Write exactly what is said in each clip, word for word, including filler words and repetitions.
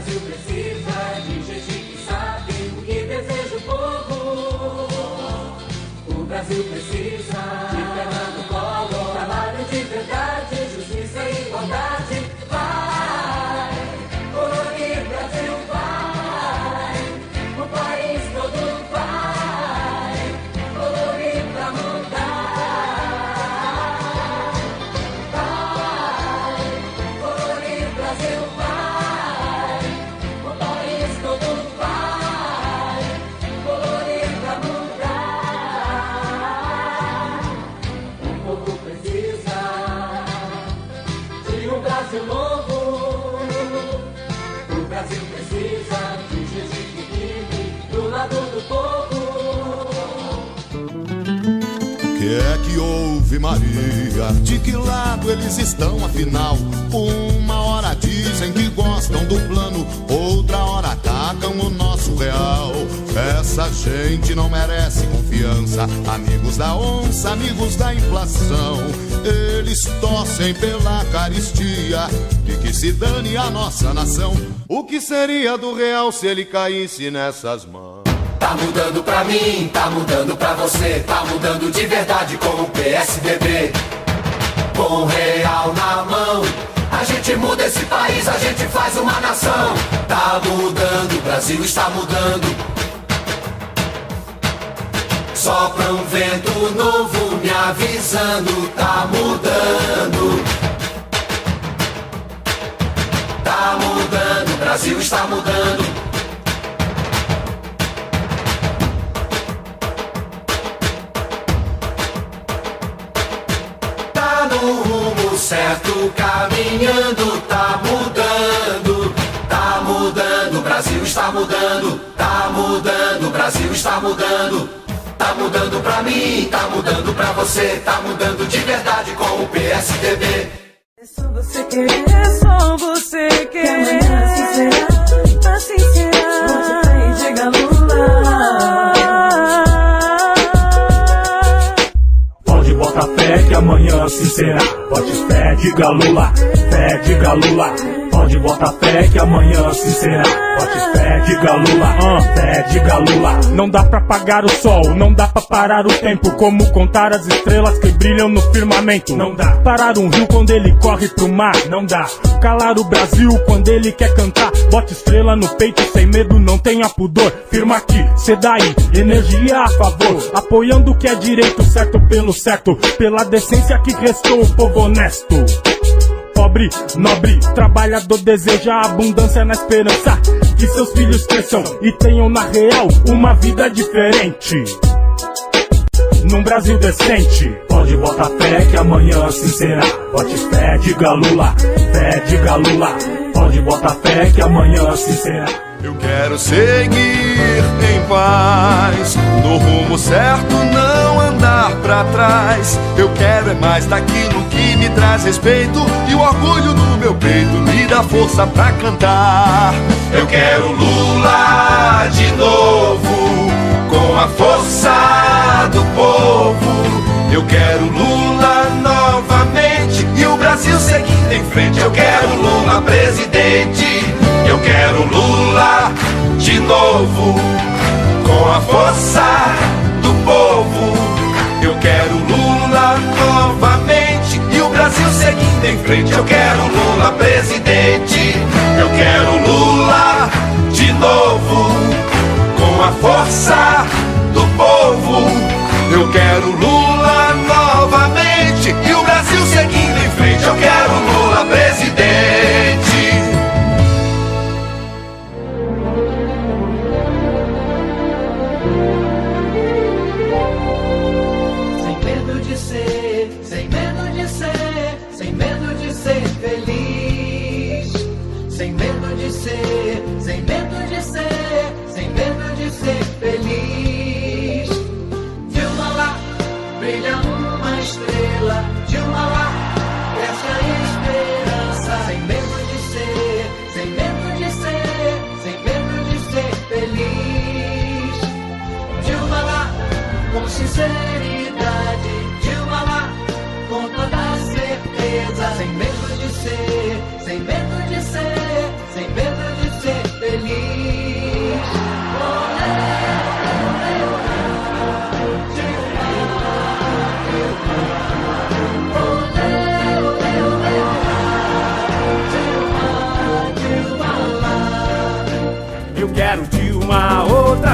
Brasil precisa de gente que sabe o que deseja o povo. O Brasil precisa de Fernando Collor, trabalho de verdade, justiça e igualdade. Vai, colorir Brasil, vai, o país todo vai, colorir pra mudar. Vai, colorir Brasil, vai, o país todo vai, colorir pra mudar. O povo precisa de um Brasil novo. O Brasil precisa de gente que vive do lado do povo. Que é que houve, Maria? De que lado eles estão, afinal? Uma hora dizem que gostam do plano, outra hora atacam o nosso real. Essa gente não merece confiança. Amigos da onça, amigos da inflação. Eles torcem pela caristia e que se dane a nossa nação. O que seria do real se ele caísse nessas mãos? Tá mudando pra mim, tá mudando pra você, tá mudando de verdade com o P S D B. Com o real na mão, a gente muda esse país, a gente faz uma nação. Tá mudando, o Brasil está mudando. Sopra um vento novo me avisando, tá mudando. Tá mudando, o Brasil está mudando. Certo, caminhando, tá mudando, tá mudando, o Brasil está mudando, tá mudando, o Brasil está mudando, tá mudando pra mim, tá mudando pra você, tá mudando de verdade com o P S D B. É só você querer, é só você querer, que amanhã assim será, assim será, volte fé e diga Lula. Pode botar fé que amanhã assim será. Bote fé, diga Lula, fé, diga Lula. Pode botar fé que amanhã assim será. Bote fé, diga Lula, uh, fé, diga Lula. Não dá pra apagar o sol, não dá pra parar o tempo. Como contar as estrelas que brilham no firmamento. Não dá parar um rio quando ele corre pro mar. Não dá calar o Brasil quando ele quer cantar. Bote estrela no peito sem medo, não tenha pudor. Firma aqui, cê daí, energia a favor. Apoiando o que é direito, certo pelo certo. Pela decência que restou o povo honesto. Pobre, nobre, trabalhador deseja abundância na esperança que seus filhos cresçam e tenham na real uma vida diferente. Num Brasil decente. Pode botar fé que amanhã assim será. Bote fé, diga Lula, fé, diga Lula. Pode botar fé que amanhã assim será. Eu quero seguir em paz, no rumo certo, não andar pra trás. Eu quero é mais daquilo que me traz respeito, e o orgulho no meu peito me dá força pra cantar. Eu quero Lula de novo, com a força do povo. Eu quero Lula novamente e o Brasil seguindo em frente. Eu quero Lula presidente. Eu quero Lula de novo, com a força do povo. Eu quero Lula novamente e o Brasil seguindo em frente. Eu quero Lula presidente. Eu quero Lula de novo, com a força do povo. Eu quero Lula novamente e o Brasil seguindo em frente. Eu quero Lula presidente. Sem medo de ser, sem medo de ser feliz. Dilma lá, brilha uma estrela. Dilma lá, cresce a esperança. Sem medo de ser, sem medo de ser, sem medo de ser feliz. Dilma lá, com sinceridade. Dilma lá, com toda a certeza. Sem medo de ser, sem medo de ser, sem medo de ser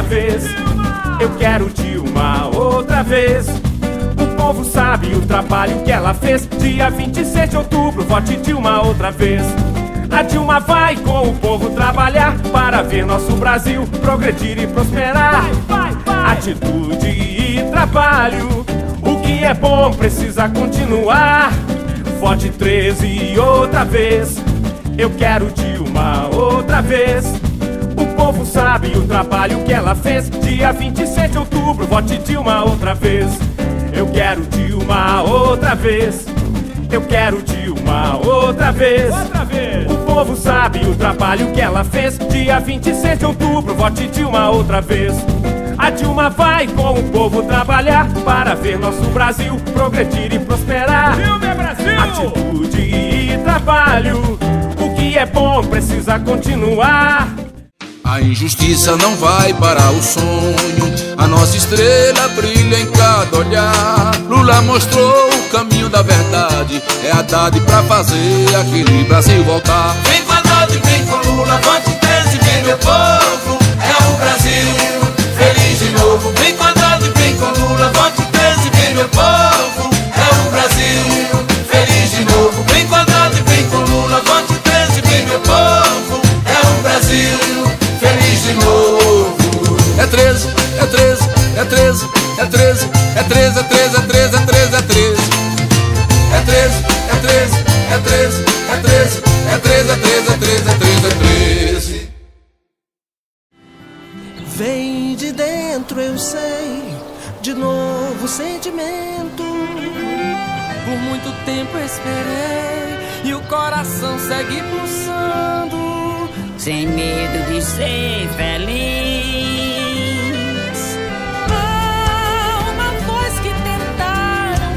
vez. Eu quero Dilma outra vez. O povo sabe o trabalho que ela fez. Dia vinte e seis de outubro, vote Dilma outra vez. A Dilma vai com o povo trabalhar para ver nosso Brasil progredir e prosperar. Vai, vai, vai. Atitude e trabalho, o que é bom precisa continuar. Vote treze outra vez. Eu quero Dilma outra vez. O povo sabe o trabalho que ela fez. Dia vinte e seis de outubro, vote Dilma outra vez. Eu quero Dilma outra vez. Eu quero Dilma outra vez. Outra vez. O povo sabe o trabalho que ela fez. Dia vinte e seis de outubro, vote Dilma outra vez. A Dilma vai com o povo trabalhar para ver nosso Brasil progredir e prosperar. Dilma é Brasil! Atitude e trabalho, o que é bom precisa continuar. A injustiça não vai parar o sonho, a nossa estrela brilha em cada olhar. Lula mostrou o caminho da verdade, é a Haddad pra fazer aquele Brasil voltar. Vem com a Haddad, vem com Lula, vote treze, vem meu povo, é o Brasil feliz de novo. Vem com a Haddad, vem com Lula, vote treze, vem meu povo, é o Brasil feliz de novo. Vem com a Haddad, vem com Lula, vote treze, vem meu povo, é o Brasil feliz de novo. É treze, é treze, é treze, é treze, é treze, é treze, é treze, é treze, é treze. É treze, é treze, é treze, é treze, é treze, é treze, é treze, é treze, é treze. Vem de dentro, eu sei, de novo sentimento. Por muito tempo esperei e o coração segue pulsando, sem medo de ser feliz. Há uma voz que tentaram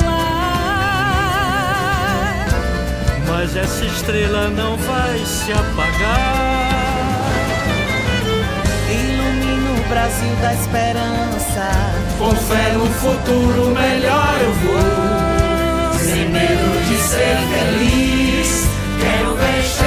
calar, mas essa estrela não vai se apagar. Ilumina o Brasil da esperança, com fé no futuro melhor eu vou, sem medo de ser feliz. Quero ver